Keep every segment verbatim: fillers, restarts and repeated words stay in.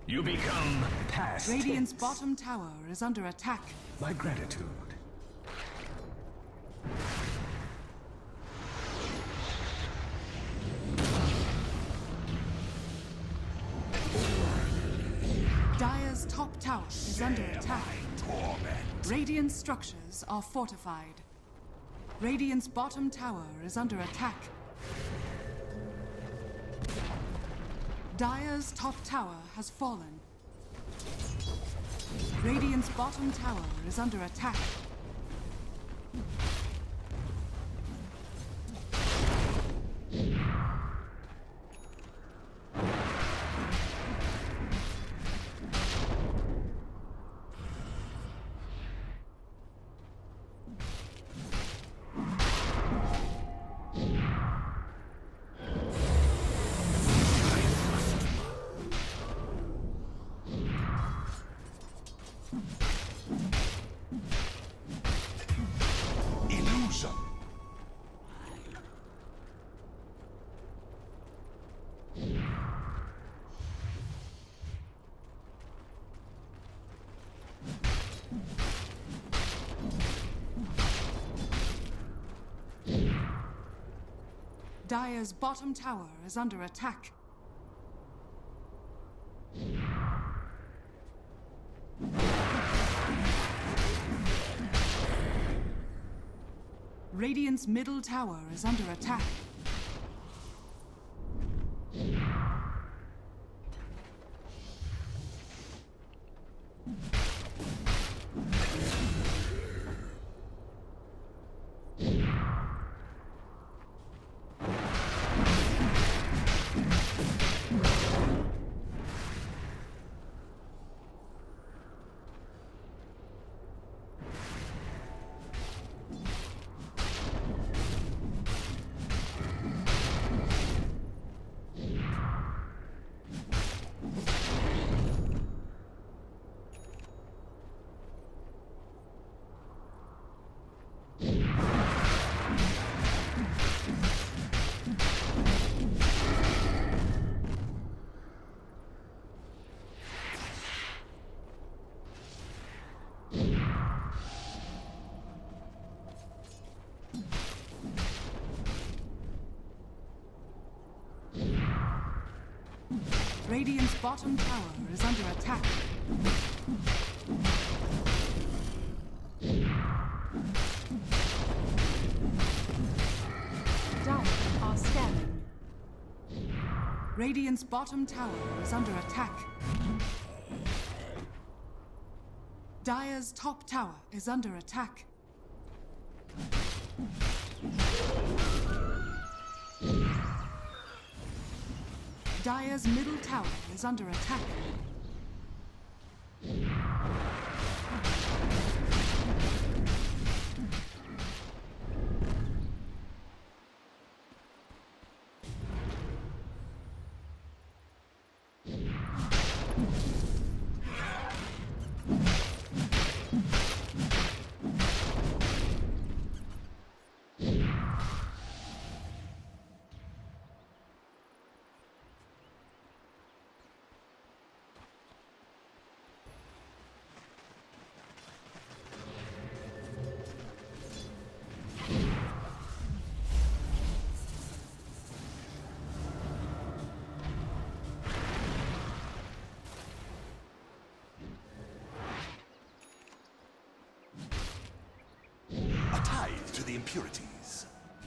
You become past Radiant's tense. bottom tower is under attack. My gratitude. Dire's top tower is under attack. Torment. Radiant structures are fortified. Radiant's bottom tower is under attack. Dire's top tower has fallen. Radiant's bottom tower is under attack. Illusion. Dire's bottom tower is under attack. Radiant's middle tower is under attack. Radiant's bottom tower is under attack. Dire are scanning. Radiant's bottom tower is under attack. Dire's top tower is under attack. Dire's middle tower is under attack. To the impurities.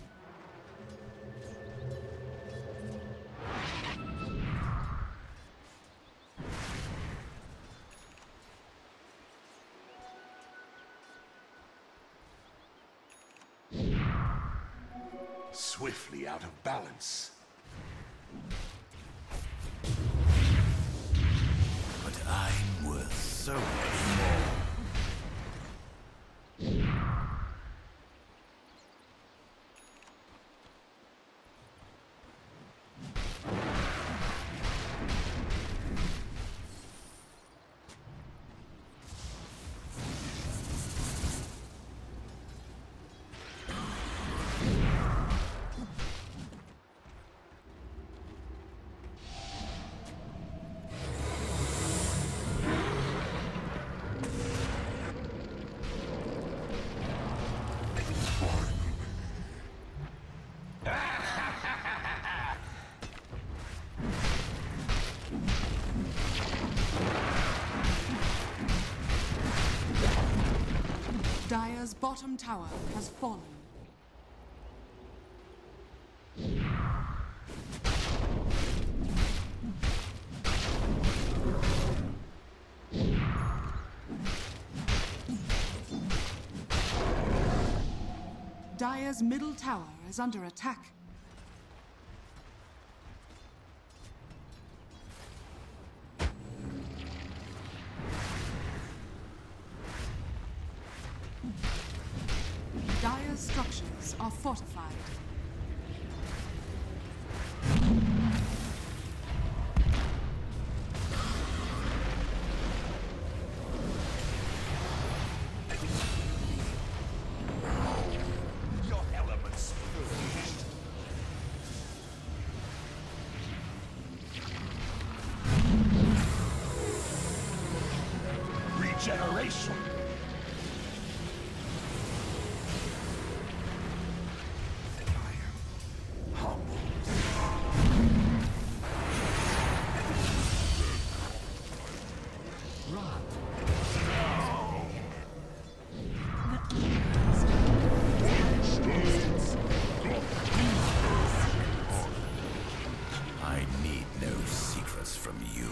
Swiftly out of balance. But I'm worth so much more. Dire's bottom tower has fallen. Dire's middle tower is under attack. Dire's structures are fortified. Your elements purged. Regeneration. I need no secrets from you.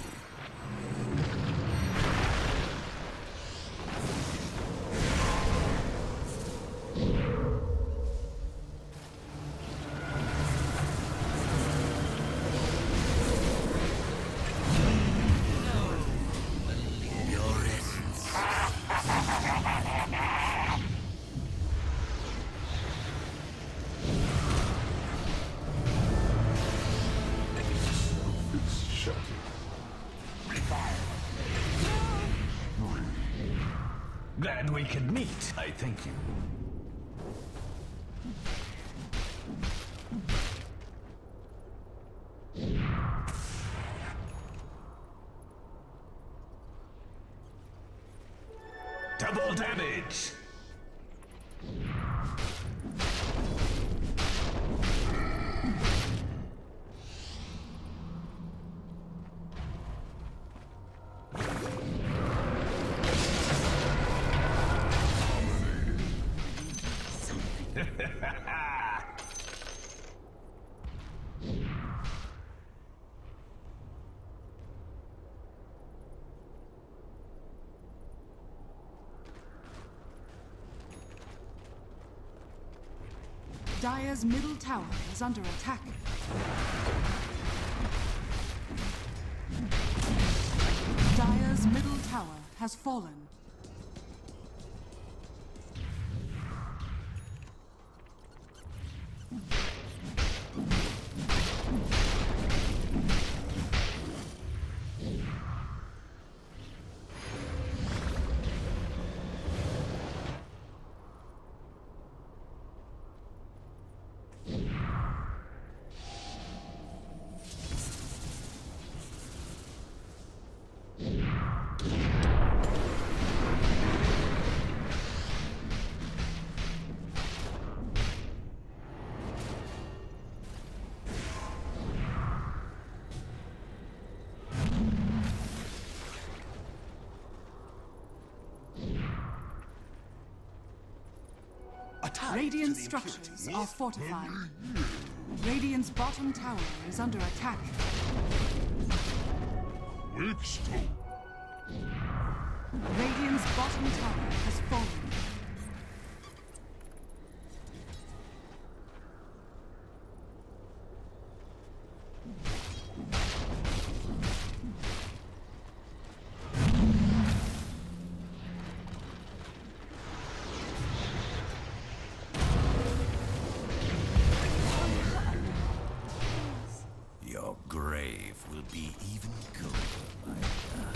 Your essence. Shattered. Revive. Glad we could meet. I thank you. Double damage! Dire's middle tower is under attack. Dire's middle tower has fallen. Radiant's structures are fortified. Radiant's bottom tower is under attack. Withstone. Radiant's bottom tower has fallen. Your grave will be even colder, my God.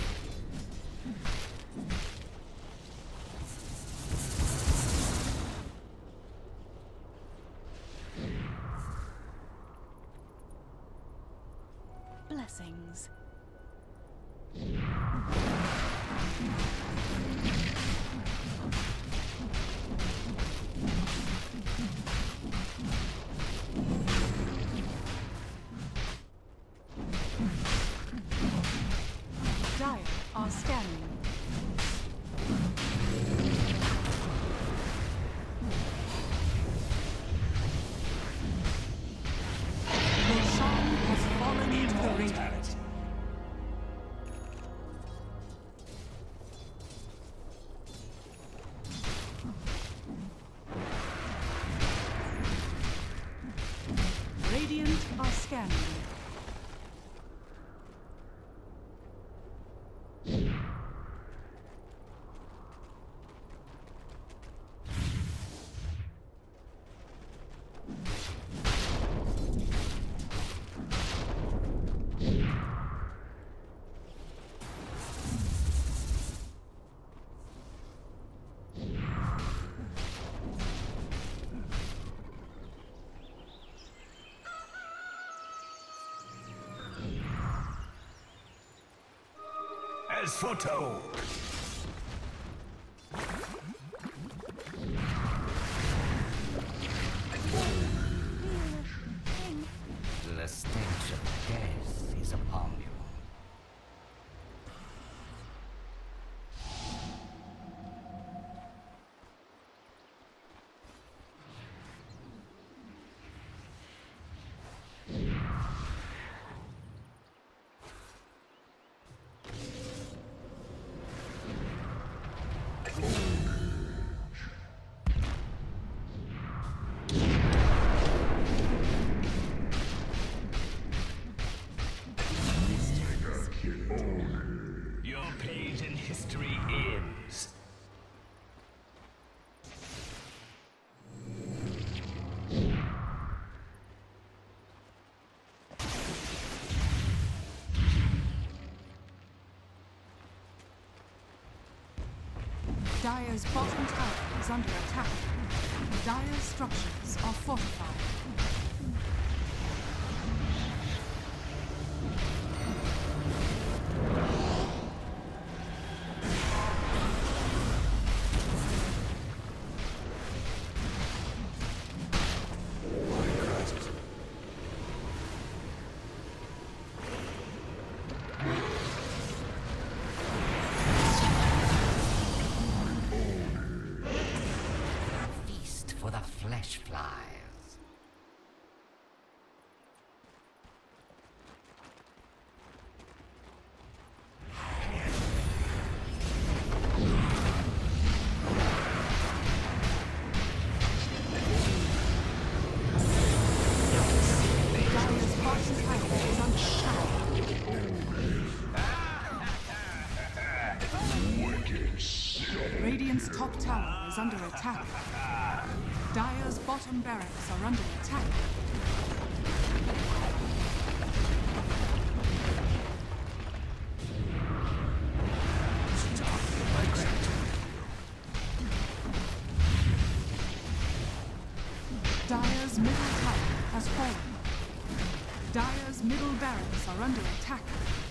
Blessings. Dire are scanning. Scanning. As foretold. The stench of death is upon you. Your page in history ends. Dire's bottom tower is under attack. Dire's structures are fortified. Feast for the flesh flies. Dire's bottom tower is under attack. Radiant's top tower is under attack. Dire's bottom barracks are under attack. Dire's middle tower has fallen. Dire's middle barracks are under attack.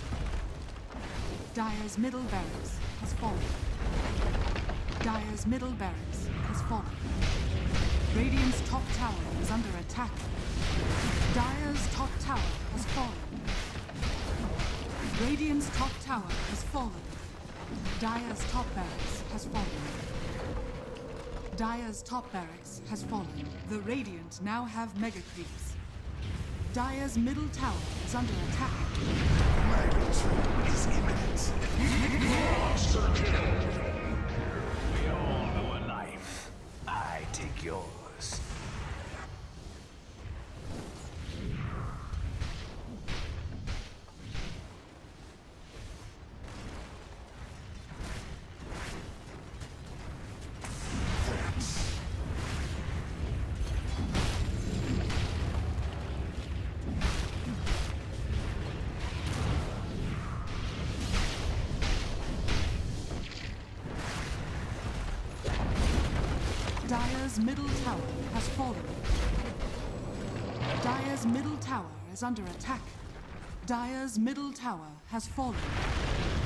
Dire's middle barracks has fallen. Dire's middle barracks has fallen. Radiant's top tower is under attack. Dire's top tower has fallen. Radiant's top tower has fallen. Dire's top barracks has fallen. Dire's top barracks has fallen. The Radiant now have mega creeps. Dire's middle tower is under attack. My return is imminent. Monster kill! We all know a life. I take yours. Dire's middle tower has fallen. Dire's middle tower is under attack. Dire's middle tower has fallen.